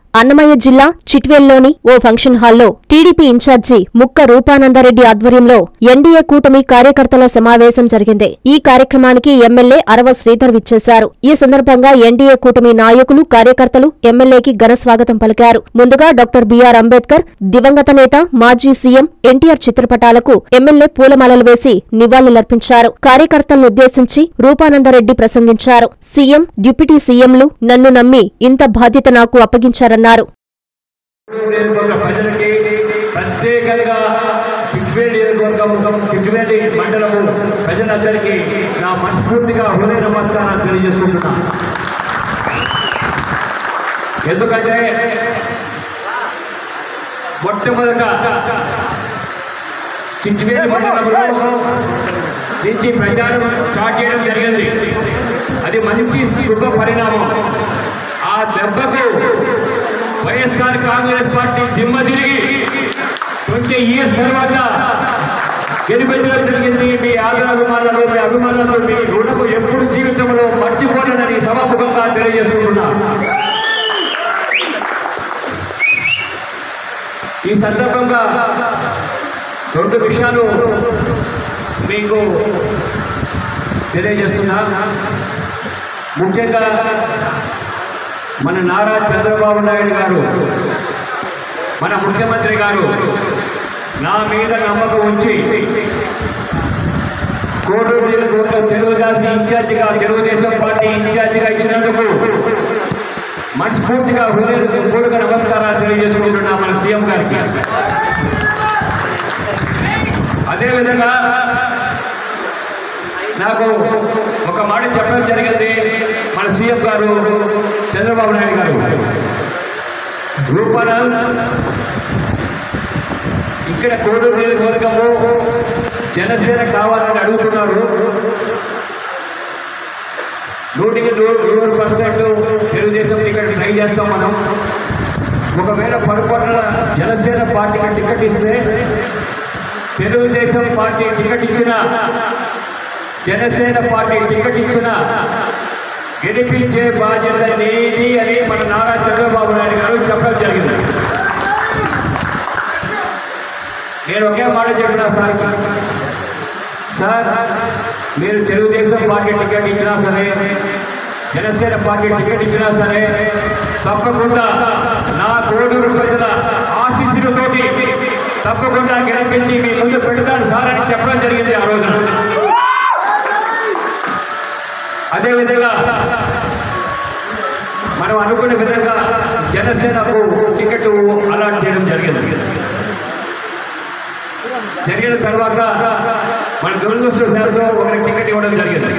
అన్నమయ్య జిల్లా చిట్వేల్లోని ఓ ఫంక్షన్ హాల్లో టీడీపీ ఇన్ఛార్జి ముక్క రూపానందరెడ్డి ఆధ్వర్యంలో ఎన్డీఏ కూటమి కార్యకర్తల సమావేశం జరిగింది. ఈ కార్యక్రమానికి ఎమ్మెల్యే అరవ శ్రీధర్ విచ్చేశారు. ఈ సందర్భంగా ఎన్డీఏ కూటమి నాయకులు, కార్యకర్తలు ఎమ్మెల్యేకి ఘన స్వాగతం పలికారు. ముందుగా డాక్టర్ బిఆర్ అంబేద్కర్, దివంగత నేత మాజీ సీఎం ఎన్టీఆర్ చిత్రపటాలకు ఎమ్మెల్యే పూలమాలలు వేసి నివాళులర్పించారు. కార్యకర్తలనుద్దేశించి రూపానందరెడ్డి ప్రసంగించారు. సీఎం, డిప్యూటీ సీఎంలు నన్ను నమ్మి ఇంత బాధ్యత నాకు అప్పగించారన్నారు. ప్రజలందరికీ నా మనస్ఫూర్తిగా హృదయ నమస్కారాలు తెలియజేసుకుంటున్నాను. ఎందుకంటే మొట్టమొదట చిట్వేలు మండలంలో నుంచి ప్రచారం స్టార్ట్ చేయడం జరిగింది. అది మంచి శుభ పరిణామం. ఆ దెబ్బకు వైఎస్ఆర్ కాంగ్రెస్ పార్టీ దిమ్మ తిరిగి 20 years తర్వాత గెలిపించడం జరిగింది. మీ ఆదరాభిమానులు, మీ అభిమానులతో మీ రుణకు ఎప్పుడు జీవితంలో మర్చిపోలేనని సభాముఖంగా తెలియజేసుకుంటున్నా. ఈ సందర్భంగా 2 విషయాలు మీకు తెలియజేస్తున్నా. ముఖ్యంగా మన నారా చంద్రబాబు నాయుడు గారు, మన ముఖ్యమంత్రి గారు నా మీద నమ్మకం ఉంచి కోడూరు నియోజకవర్గం తెలుగుదేశం పార్టీ ఇన్ఛార్జిగా ఇచ్చినందుకు మనస్ఫూర్తిగా హృదయపూర్వక నమస్కారాలు తెలియజేసుకుంటున్నా మన సీఎం గారికి. అదేవిధంగా నాకు ఒక మాట చెప్పడం జరిగింది మన సీఎం గారు చంద్రబాబు నాయుడు గారు. రూపానంద్ ఇక్కడ కోడూరు నియోజకవర్గము జనసేన కావాలని అడుగుతున్నారు. 100% తెలుగుదేశం టికెట్ ట్రై చేస్తాం మనం. ఒకవేళ పొరపాటున జనసేన పార్టీకి టికెట్ ఇస్తే తెలుగుదేశం పార్టీ టికెట్ ఇచ్చిన, జనసేన పార్టీ టికెట్ ఇచ్చిన గెలిపించే బాధ్యత నీది అని మన నారా చంద్రబాబు నాయుడు గారు చెప్పడం జరిగింది. నేను ఒకే మాట చెప్పినా సార్, మీరు తెలుగుదేశం పార్టీ టికెట్ ఇచ్చినా సరే, జనసేన పార్టీ టికెట్ ఇచ్చినా సరే తప్పకుండా నా కోడూరు ప్రజల ఆశీస్సులతోటి తప్పకుండా గెలిపించి మీ ముందు పెడతాను సార్ అని చెప్పడం జరిగింది ఆ రోజున. అదేవిధంగా మనం అనుకునే విధంగా జనసేనకు టికెట్ అలాట్ చేయడం జరిగిన తర్వాత మన దురదృష్టవశాత్తు ఒకరికి టికెట్ ఇవ్వడం జరిగింది.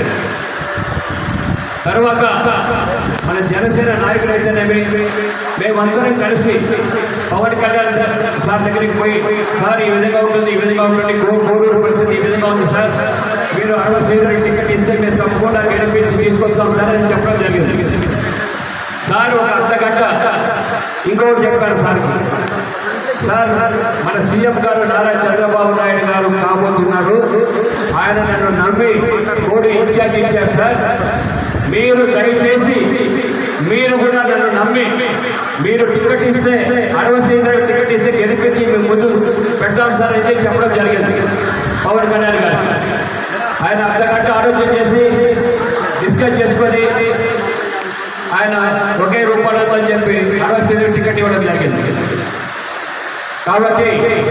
తర్వాత మన జనసేన నాయకులైతేనేమి మేమందరం కలిసి పవన్ కళ్యాణ్ సార్ దగ్గరికి పోయి, సార్ ఈ విధంగా ఉంటుంది, ఈ విధంగా ఉంటుంది, కోడూరు పరిస్థితి ఈ విధంగా ఉంది సార్, మీరు 60 సీట్లకి టికెట్ ఇస్తే మేము తప్పకుండా గెలిపించి తీసుకొస్తాం సార్ అని చెప్పడం జరిగింది. సార్ ఒక అర్ధగంట ఇంకొకటి చెప్పారు సార్, మన సీఎం గారు నారా చంద్రబాబు నాయుడు గారు కాబోతున్నారు, ఆయన నన్ను నమ్మి కోడి ఇన్ఛార్జ్ ఇచ్చారు సార్, మీరు దయచేసి మీరు కూడా నన్ను నమ్మి మీరు టికెట్ ఇస్తే 60 సీట్లకు టికెట్ ఇస్తే గెలిపించి మేము ముందు పెడతాం సార్ అని చెప్పడం జరిగింది పవన్ కళ్యాణ్ గారు. ఆయన అర్ధగంట ఆలోచన చేసి డిస్కస్ చేసుకొని ఆయన ఒకే రూపాయలు అని చెప్పి 60 సీట్లకు టికెట్ ఇవ్వడం జరిగింది. కాబట్టి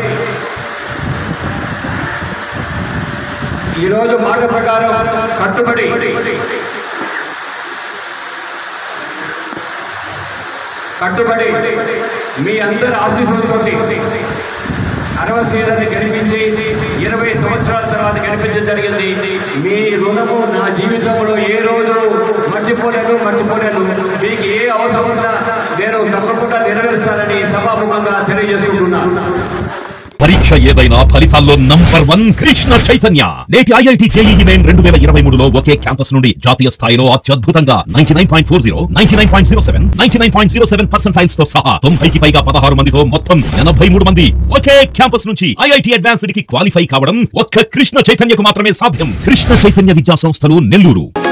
ఈరోజు మాట ప్రకారం కట్టుబడి మీ అందరి ఆశీస్సులతో 60 సీట్లను గెలిపించి 20 సంవత్సరాల తర్వాత గెలిపించడం జరిగింది. మీ రుణము నా జీవితంలో ఏ రోజు మర్చిపోలేను. మీకు ఏ అవసరం ఉన్నా నేను తప్పకుండా నెరవేరుస్తానని సభాముఖంగా తెలియజేసుకుంటున్నాను. పరీక్ష ఏదైనా ఫలితాల్లో నంబర్ 1 కృష్ణ చైతన్య. నేటి ఐఐటి జేఈఈ మెయిన్ 2023లో ఒకే క్యాంపస్ నుండి జాతీయ స్థాయిలో అత్యద్భుతంగా 99.40, 99.07, 99.07% తో సహా 90కి పైగా 16 మందితో మొత్తం 83 మంది ఒకే క్యాంపస్ నుంచి ఐఐటి అడ్వాన్స్డ్ కి క్వాలిఫై కావడం ఒక్క కృష్ణ చైతన్యకు మాత్రమే సాధ్యం. కృష్ణ చైతన్య విద్యా సంస్థలు, నెల్లూరు.